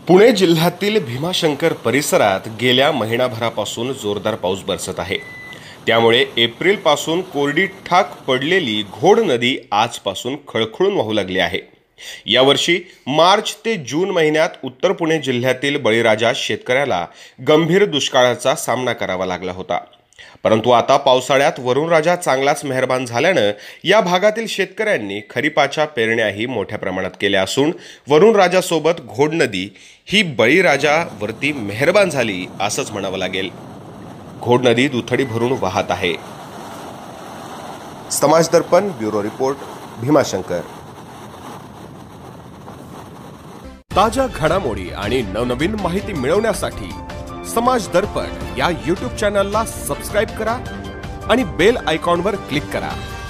पुणे जिल्ह्यातील भीमाशंकर परिसरात गेल्या महिनाभरापासून जोरदार पाऊस बरसत आहे। त्यामुळे एप्रिलपासून कोरडी ठाक पडलेली घोड नदी आजपासून खळखळून वाहू लागली आहे। यावर्षी मार्च ते जून महिन्यात उत्तर पुणे जिल्ह्यातील बळीराजा शेतकऱ्याला गंभीर दुष्काळाचा सामना करावा लागला होता। परंतु आता पावसाळ्यात वरुणराजा चांगलाच मेहरबान झाल्याने या भागातील शेतकऱ्यांनी खरीपाच्या पेरण्याही मोठ्या प्रमाणात केल्या असून वरुणराजासोबत घोड नदी ही बळीराजावरती मेहरबान झाली असंच म्हणावं लागेल। घोड नदी दुथडी भरून वाहत आहे। समाज दर्पण ब्युरो रिपोर्ट, भीमाशंकर। ताज्या घडामोडी आणि नवनवीन माहिती मिळवण्यासाठी समाज दर्पण या YouTube चॅनलला सबस्क्राइब करा आणि बेल आयकॉनवर क्लिक करा।